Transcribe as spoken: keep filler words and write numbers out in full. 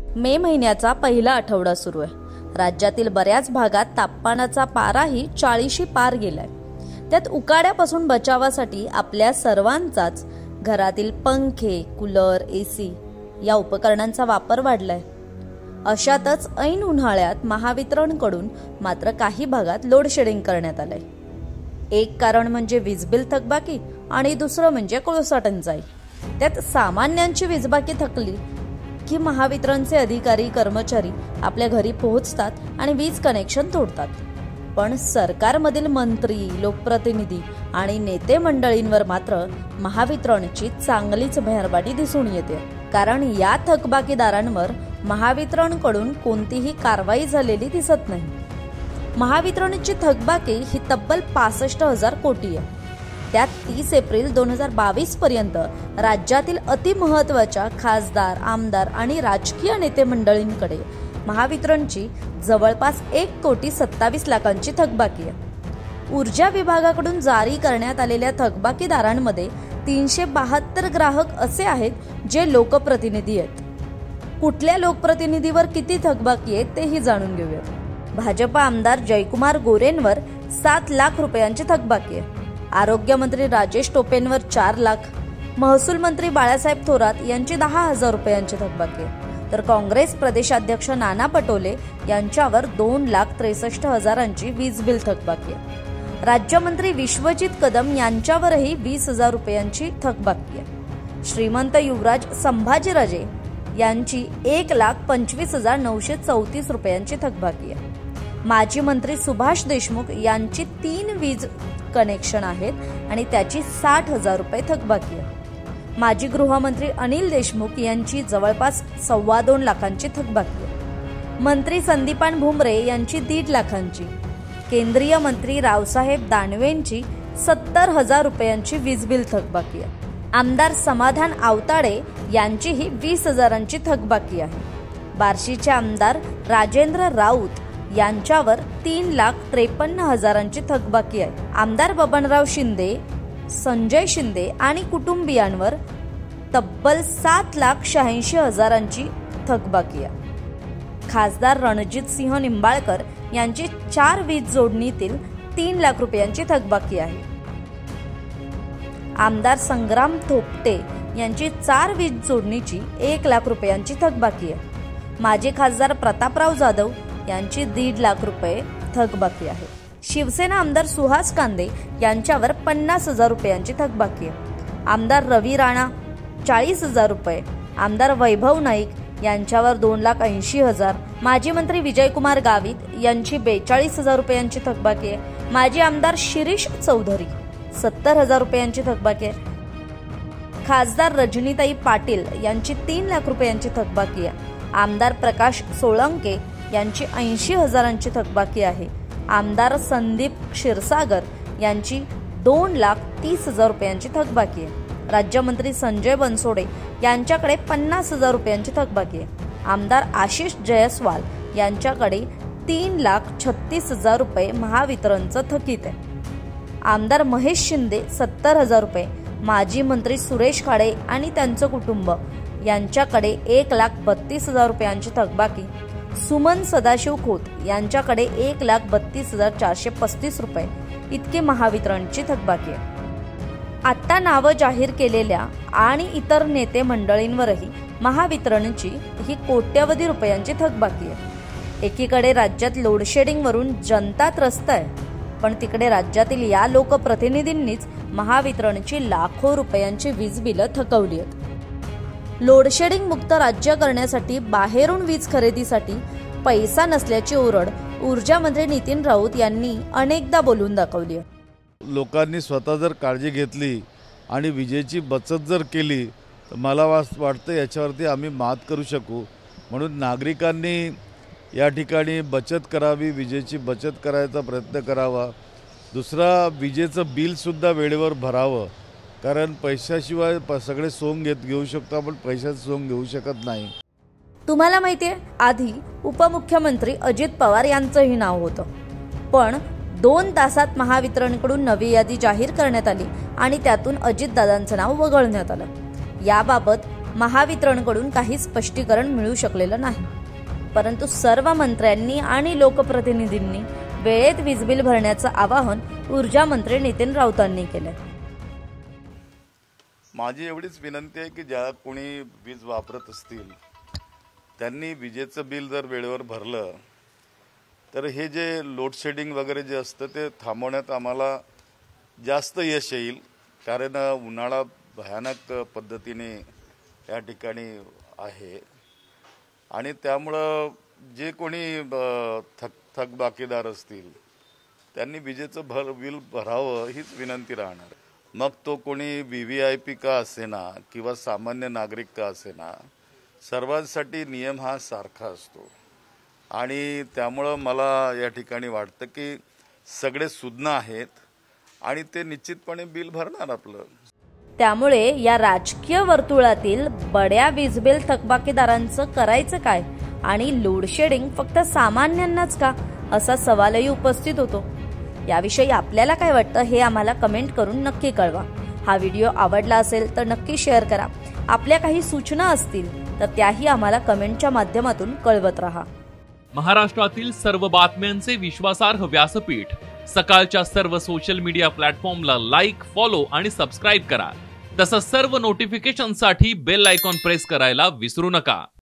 मे महिन्याचा पहिला आठवडा सुरू आहे। राज्यातील बऱ्याच भागात तापमानाचा पाराही चाळीशी पार गेलाय। त्यात उकाड्यापासून बचावासाठी आपल्या सर्वांचाच घरातील पंखे, कूलर, एसी या उपकरणांचा वापर वाढलाय। अशातच ऐन उन्हाळ्यात महावितरणकडून मात्र काही भागात लोड शेडिंग करण्यात आलंय। एक कारण म्हणजे वीज बिल थकबाकी आणि दुसरं म्हणजे कोळसा टंचाई। त्यात सामान्यांची वीजबाकी थकली की महावितरणचे अधिकारी कर्मचारी आपल्या घरी पोहोचतात आणि वीज कनेक्शन तोडतात। पण सरकारमधील मंत्री, लोकप्रतिनिधी आणि नेते मंडळींवर मात्र महावितरणची चांगलीच मेहरबानी दिसून येते, कारण या थकबाकीदारांवर महावितरणकडून कोणतीही कारवाई झालेली दिसत नाही। महावितरणची थकबाकी ही तब्बल पासष्ट हजार कोटी आहे। त्यात तीस एप्रिल दोन हजार बावीस पर्यंत राज्यातील अतिमहत्वाच्या खासदार, आमदार आणि राजकीय नेते मंडळींकडे महावितरणची जवळपास एक कोटी सत्तावीस लाखांची थकबाकी आहे। ऊर्जा विभागाकडून जारी करण्यात आलेल्या थकबाकीदारांमध्ये तीनशे बहात्तर ग्राहक असे आहेत जे लोकप्रतिनिधी आहेत। कुठल्या लोकप्रतिनिधीवर किती थकबाकी आहे तेही जाणून घेऊयात। भाजपा आमदार जयकुमार गोरेंवर सात लाख रुपयांची थकबाकी आहे। आरोग्य मंत्री राजेश टोपेंवर चार लाख, महसूल मंत्री बाळासाहेब थोरात यांची दहा हजार रुपयांची थकबाकी आहे, तर काँग्रेस प्रदेशाध्यक्ष नाना पटोले यांच्यावर दोन लाख त्रेसष्ट हजारांची वीज बिल थकबाकी आहे। राज्यमंत्री विश्वजित कदम यांच्यावरही वीस हजार रुपयांची थकबाकी आहे। श्रीमंत युवराज संभाजीराजे यांची एक लाख पंचवीस हजार नऊशे चौतीस रुपयांची थकबाकी आहे। माजी मंत्री सुभाष देशमुख यांची तीन वीज कनेक्शन आहेत आणि त्याची साठ हजार रुपये थकबाकी आहे। माजी गृहमंत्री अनिल देशमुख यांची जवळपास सव्वा दोन लाखांची थकबाकी आहे। मंत्री संदीपान भुमरे यांची दीड लाखांची, केंद्रीय मंत्री रावसाहेब दानवेंची सत्तर हजार रुपयांची वीज बिल थकबाकी आहे। आमदार समाधान आवताडे यांचीही वीस हजारांची थकबाकी आहे। बार्शीचे आमदार राजेंद्र राऊत यांच्यावर तीन लाख त्रेपन्न हजारांची थकबाकी आहे। आमदार बबनराव शिंदे, संजय शिंदे आणि कुटुंबियांवर तब्बल सात लाख शहाऐंशी हजारांची थकबाकी आहे। खासदार रणजित सिंह निंबाळकर यांची चार वीज जोडणीतील तीन लाख रुपयांची थकबाकी आहे। आमदार संग्राम थोपटे यांची चार वीज जोडणीची एक लाख रुपयांची थकबाकी आहे। माजी खासदार प्रतापराव जाधव यांची दीड लाख रुपये थकबाकी आहे। शिवसेना आमदार सुहास कांदे यांच्यावर पन्नास हजार रुपयांची थकबाकी आहे। आमदार रवी राणा चाळीस हजार रुपये, आमदार वैभव नाईक यांच्यावर दोन लाख ऐंशी हजार, माजी मंत्री विजयकुमार गावित यांची बेचाळीस हजार रुपयांची थकबाकी आहे। माजी आमदार शिरीष चौधरी सत्तर हजार रुपयांची थकबाकी आहे। खासदार रजनीताई पाटील यांची तीन लाख रुपयांची थकबाकी आहे। आमदार प्रकाश सोळंके यांची ऐंशी हजारांची थकबाकी आहे। आमदार संदीप क्षीरसागर यांची दोन लाख तीस हजार रुपयांची थकबाकी आहे। राज्यमंत्री संजय बनसोडे यांच्याकडे पन्नास हजार रुपयांची थकबाकी आहे। आमदार आशिष जयस्वाल यांच्याकडे तीन लाख छत्तीस हजार रुपये महावितरणचं थकीत आहे। आमदार महेश शिंदे सत्तर हजार रुपये, माजी मंत्री सुरेश खाडे आणि त्यांचं कुटुंब यांच्याकडे एक लाख बत्तीस हजार रुपयांची थकबाकी, सुमन सदाशिव खोत यांच्याकडे एक लाख बत्तीस हजार चारशे पस्तीस रुपये इतकी महावितरणची थकबाकी आहे। आता नावं जाहीर केलेल्या आणि इतर नेते मंडळींवरही महावितरणची ही कोट्यवधी रुपयांची थकबाकी आहे। एकीकडे राज्यात लोडशेडिंगवरून जनता त्रस्त आहे, पण तिकडे राज्यातील या लोकप्रतिनिधींनीच महावितरणची लाखो रुपयांची वीज बिलं थकवली आहेत। लोडशेडिंग मुक्त राज्य करण्यासाठी बाहेरून वीज खरेदीसाठी पैसा नसल्याची ओरड ऊर्जा मंत्री नितीन राऊत यांनी अनेकदा बोलून दाखवली आहे। लोकांनी स्वतः जर काळजी घेतली आणि विजेची बचत जर केली तर मला वाटतं याच्यावरती आम्ही मात करू शकू। म्हणून नागरिकांनी या ठिकाणी बचत करावी, विजेची बचत करायचा प्रयत्न करावा। दुसरा, विजेचं बिलसुद्धा वेळेवर भरावं, कारण पैशाशिवाय सगळे सोंग घेत घेऊ शकतो आपण, पैशाचं सोंग घेऊ शकत नाही। तुम्हाला माहितीये, आधी उपमुख्यमंत्री अजित पवार यांचंही नाव होतं, पण दोन तासात महावितरणकडून नवी यादी जाहीर करण्यात आली आणि त्यातून अजितदादांचं नाव वगळण्यात आलं। याबाबत महावितरणकडून काही स्पष्टीकरण मिळू शकलेलं नाही. परंतु सर्व मंत्र्यांनी आणि लोकप्रतिनिधींनी वेळेत वीज बिल भरण्याचं आवाहन ऊर्जा मंत्री नितीन राऊतांनी केलंय. माझी एवढीच विनंती आहे की ज्या कोणी वीज वापरत असतील त्यांनी विजेचं बिल जर वेळेवर भरलं तर हे जे लोड शेडिंग वगैरे जे असतं ते थांबवण्यात आम्हाला जास्त यश येईल. कारण उन्हाळा भयानक पद्धतीने या ठिकाणी आहे आणि त्यामुळं जे कोणी थक थकबाकीदार असतील त्यांनी विजेचं भर बिल भरावं हीच विनंती राहणार. मग तो कोणी व्ही व्ही आय पी का असेना किंवा सामान्य नागरिक का असेना, सर्वांसाठी नियम हा सारखा असतो आणि त्यामुळं मला या ठिकाणी वाटतं की सगळे सुज्ञ आहेत आणि ते निश्चितपणे बिल भरणार आपलं. त्यामुळे या राजकीय वर्तुळातील बड्या वीज बिल थकबाकीदारांचं करायचं काय आणि लोड शेडिंग फक्त सामान्यांनाच का असा सवालही उपस्थित होतो. याविषयी आपल्याला काय वाटतं हे आम्हाला कमेंट करून नक्की कळवा. हा व्हिडिओ आवडला असेल तर नक्की शेअर करा. आपल्या काही सूचना असतील तर त्याही आम्हाला कमेंटच्या माध्यमातून कळवत राहा. महाराष्ट्रातील सर्व बातम्यांचे विश्वासार्ह व्यासपीठ सकाळच्या सर्व सोशल मीडिया प्लॅटफॉर्मला लाईक, फॉलो आणि सबस्क्राईब करा. तसंच सर्व नोटिफिकेशनसाठी बेल आयकॉन प्रेस करायला विसरू नका.